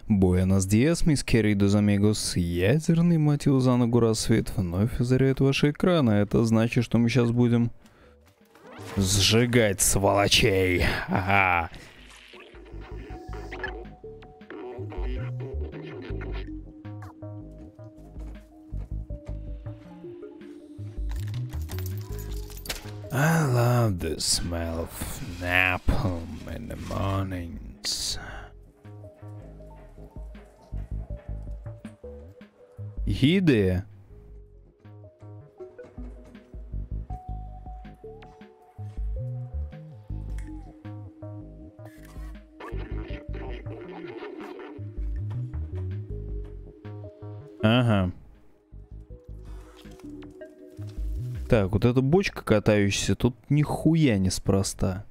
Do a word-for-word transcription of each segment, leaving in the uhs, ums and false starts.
Буэнос диас, мисс Queridos Amigos. Ядерный мотив за ногу рассвет вновь озаряет ваши экраны. Это значит, что мы сейчас будем сжигать сволочей. Ага. I love the smell of napalm in the mornings. Идея. Ага. Так, вот эта бочка катающаяся, тут нихуя неспроста.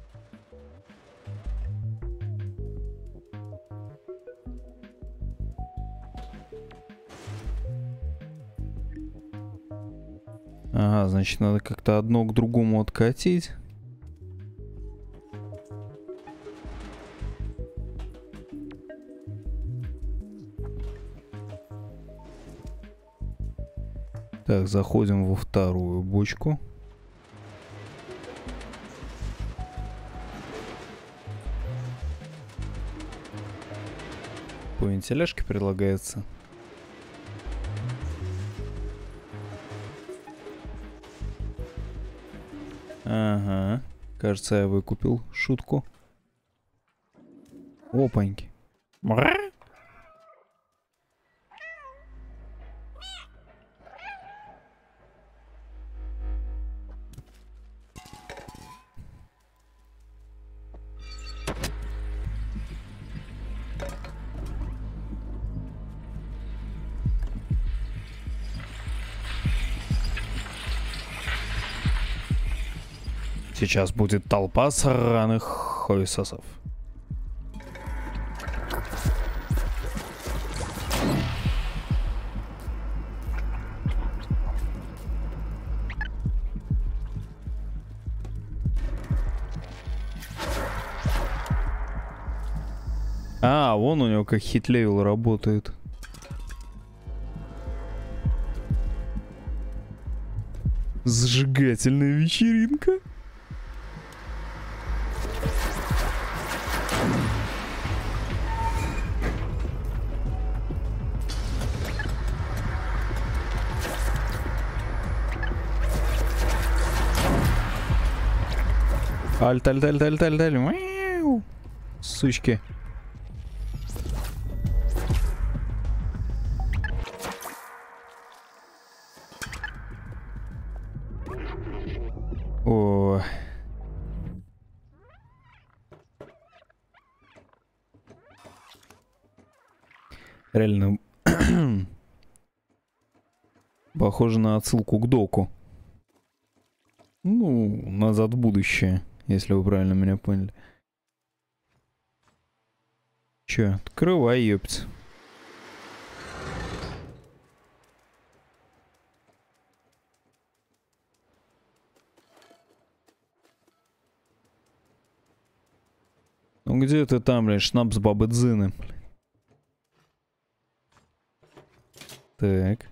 Ага, значит, надо как-то одно к другому откатить. Так, заходим во вторую бочку. По вентиляшке прилагается. Ага. Кажется, я выкупил шутку. Опаньки. Сейчас будет толпа сраных хуесосов. А, вон у него как хит-левел работает. Зажигательная вечеринка. Альт, альт, альт, альт, альт, альт. Мяу. Сучки. О. Реально. Похоже на отсылку к доку. Ну, назад в будущее, если вы правильно меня поняли. Чё, открывай, ёпть. Ну где ты там, блядь, шнапс бабы Дзыны? Так.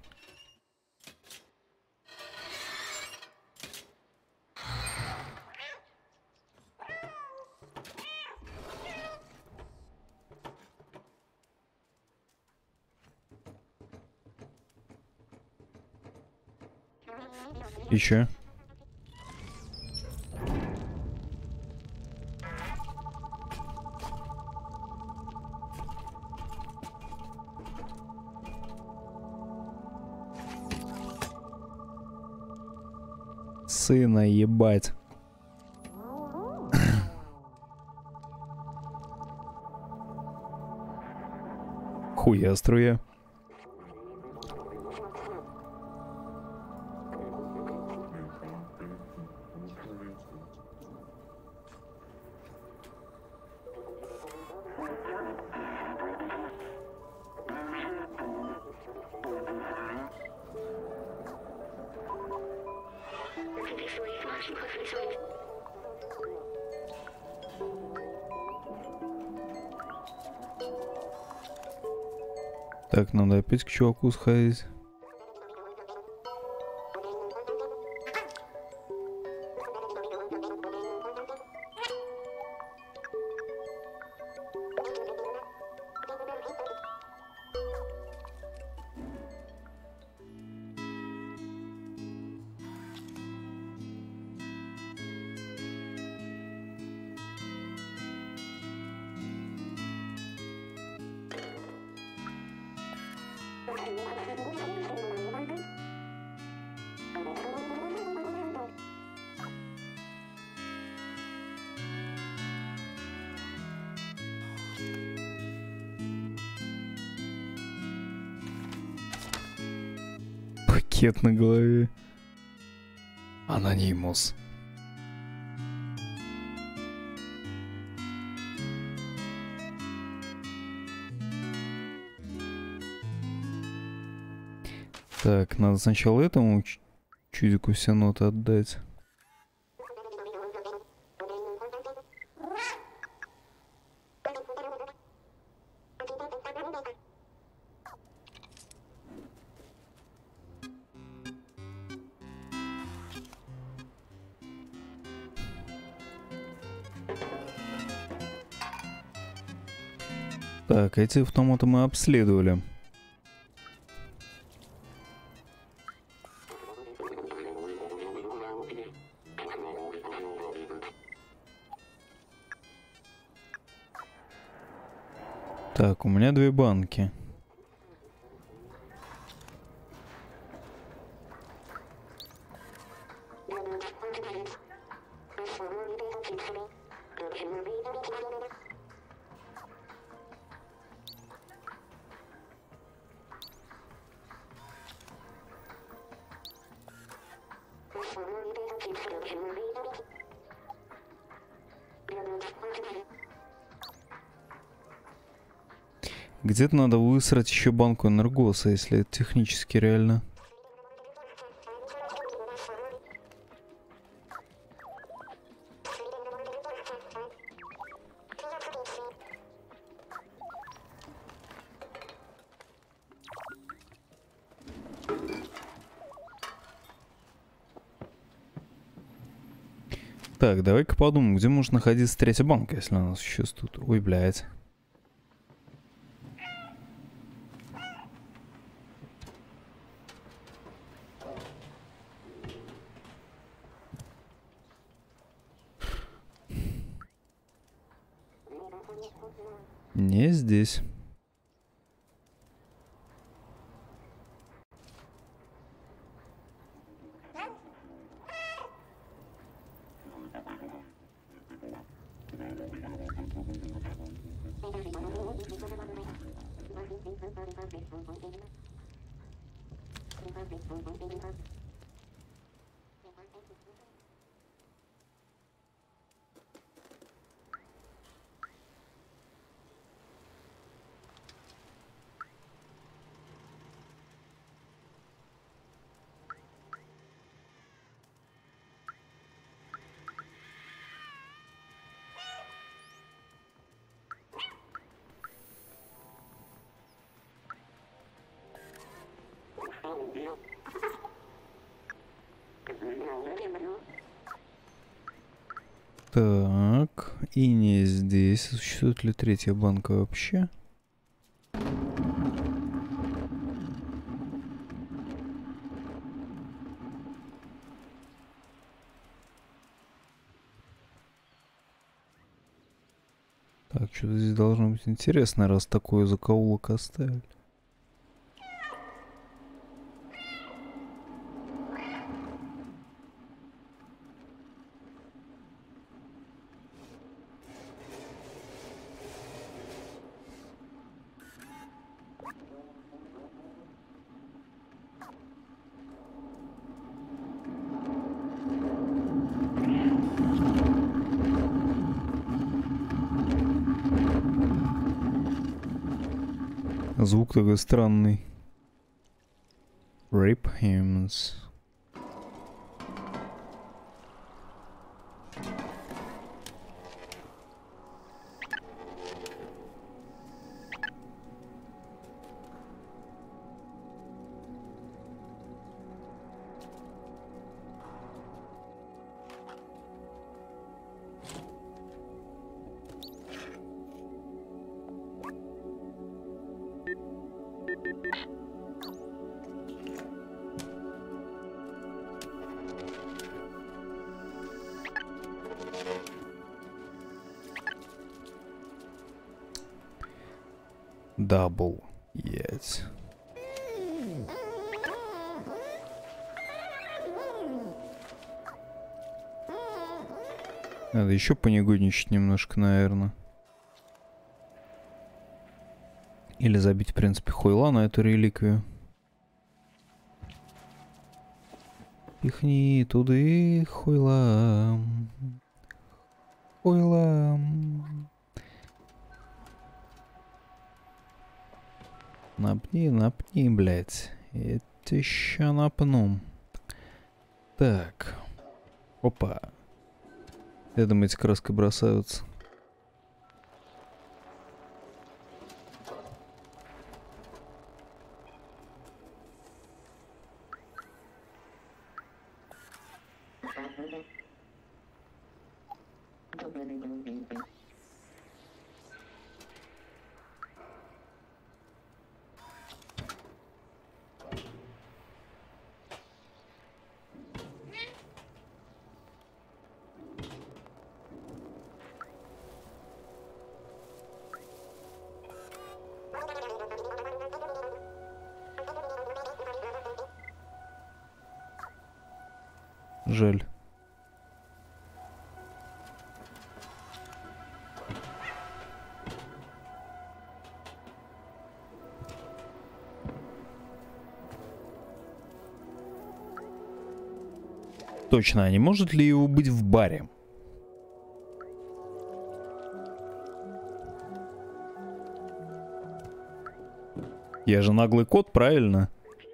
Еще. Сына ебать. Хуя струя. Так, надо опять к чуваку сходить. Пакет на голове. Анонимус. Так, надо сначала этому чудику все ноты отдать. Так, эти автоматы мы обследовали. Так, у меня две банки. Где-то надо высрать еще банку энергоса, если это технически реально. Так, давай-ка подумаем, где может находиться третья банка, если она существует. Ой, блядь. Не здесь. Так, и не здесь. Существует ли третья банка вообще? Так, что-то здесь должно быть интересно, раз такой закоулок оставили. Звук такой странный. Rape hymns. Дабл. Есть. Надо еще понегодничать немножко, наверное. Или забить, в принципе, хуйла на эту реликвию. Пихни туды хуйла. Хуйла. Напни, напни, блядь. Я тебя ща напну. Так. Опа. Я думаю, эти краской бросаются. Жаль. Точно, а не может ли его быть в баре? Я же наглый кот, правильно?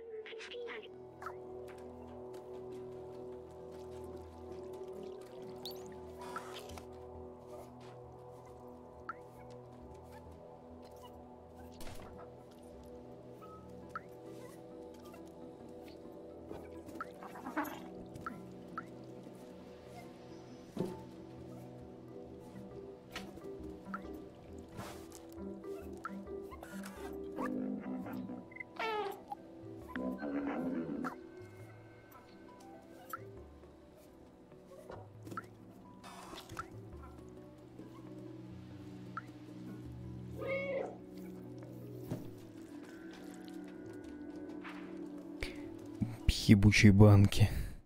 Ебучие банки.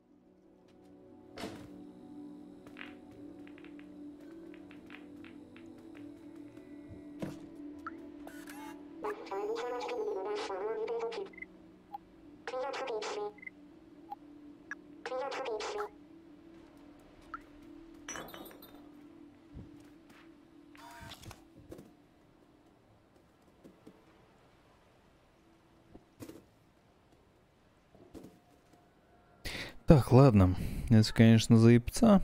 Так, ладно. Это, конечно, заебца.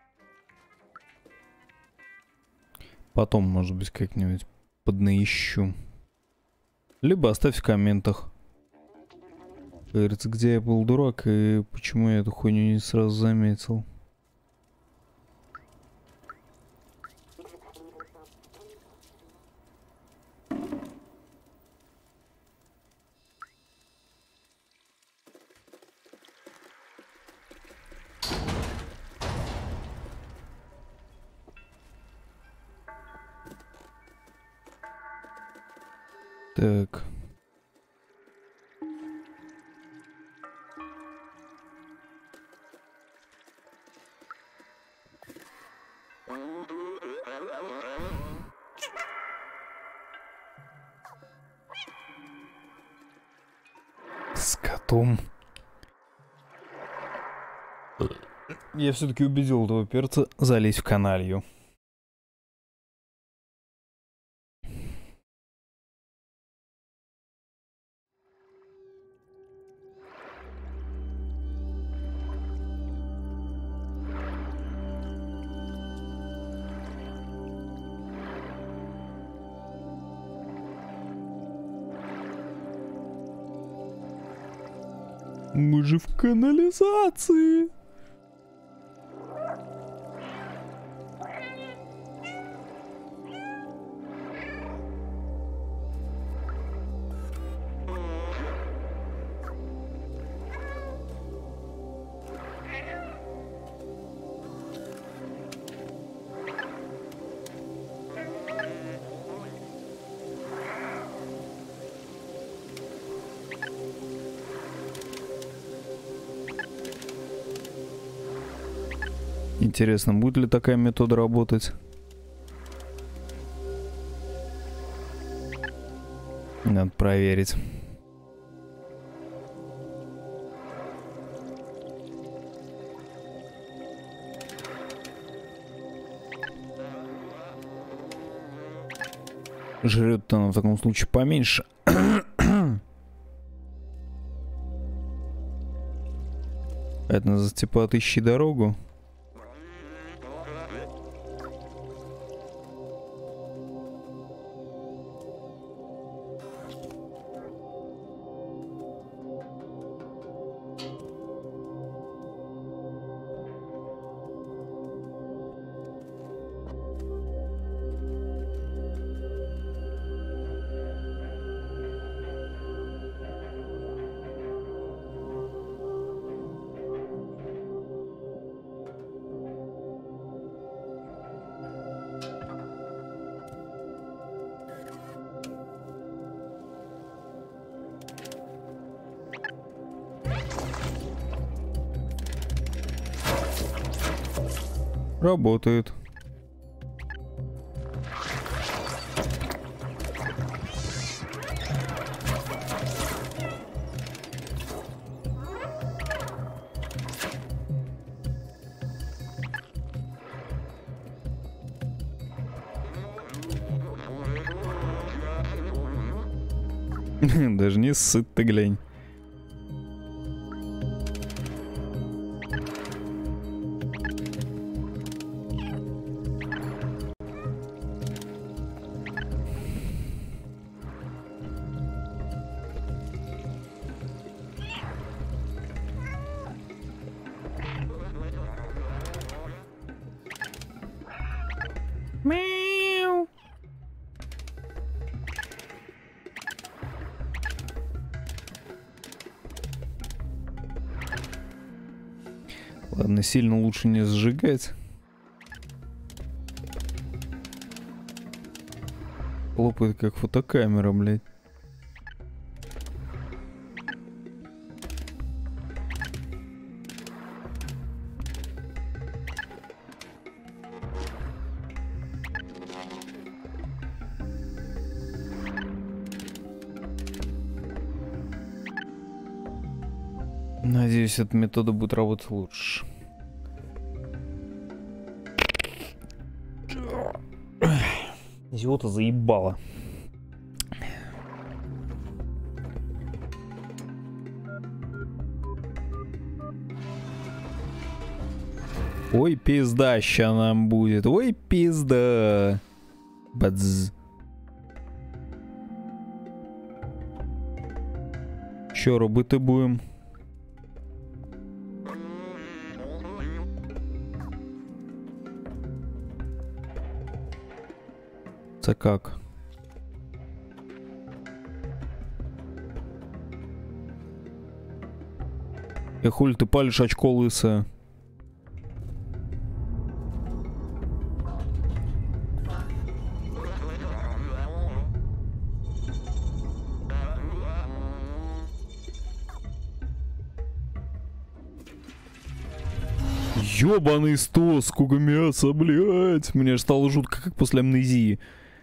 Потом, может быть, как-нибудь поднаищу. Либо оставь в комментах. Как говорится, где я был дурак и почему я эту хуйню не сразу заметил. Так. С котом. Я все-таки убедил этого перца залезть в каналью. Мы же в канализации. Интересно, будет ли такая метода работать? Надо проверить. Жрет она в таком случае поменьше. Это называется типа отыщи дорогу. Работает. Даже не сыт, ты глянь. Мяу. Ладно, сильно лучше не сжигать. Лопает как фотокамера, блядь. Надеюсь, эта метода будет работать лучше. Зиота заебала. Ой, пизда ща нам будет. Ой, пизда. Бадз. Чё робити будем? Це как? И хуль ты палишь очко лысое? Ёбаный сто, сколько мяса, блядь. Мне аж стало жутко, как после амнезии.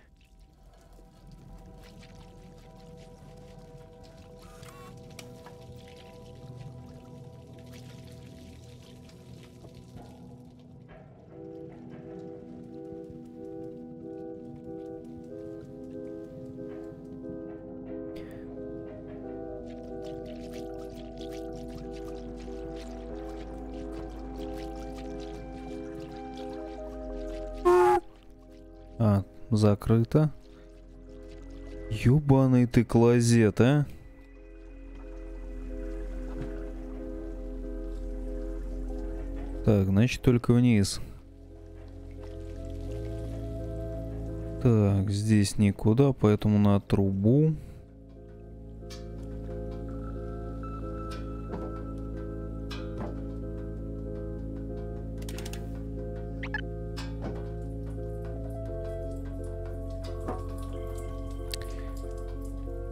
А, закрыто. Ёбаный ты клозет, а? Так, значит, только вниз. Так, здесь никуда, поэтому на трубу.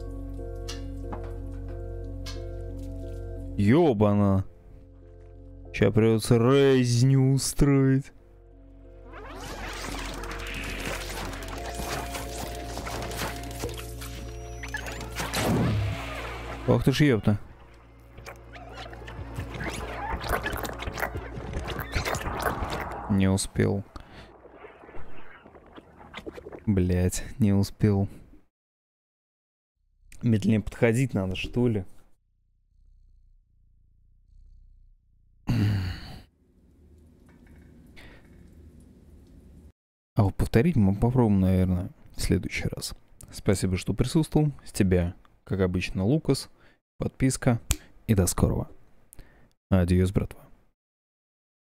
Ёбана. Сейчас придется резню устроить. Ох ты ж ёпта. Не успел. Блять, не успел. Медленнее подходить надо, что ли? А вот повторить мы попробуем, наверное, в следующий раз. Спасибо, что присутствовал. С тебя, как обычно, Лукас. Подписка. И до скорого. Адьос, братва.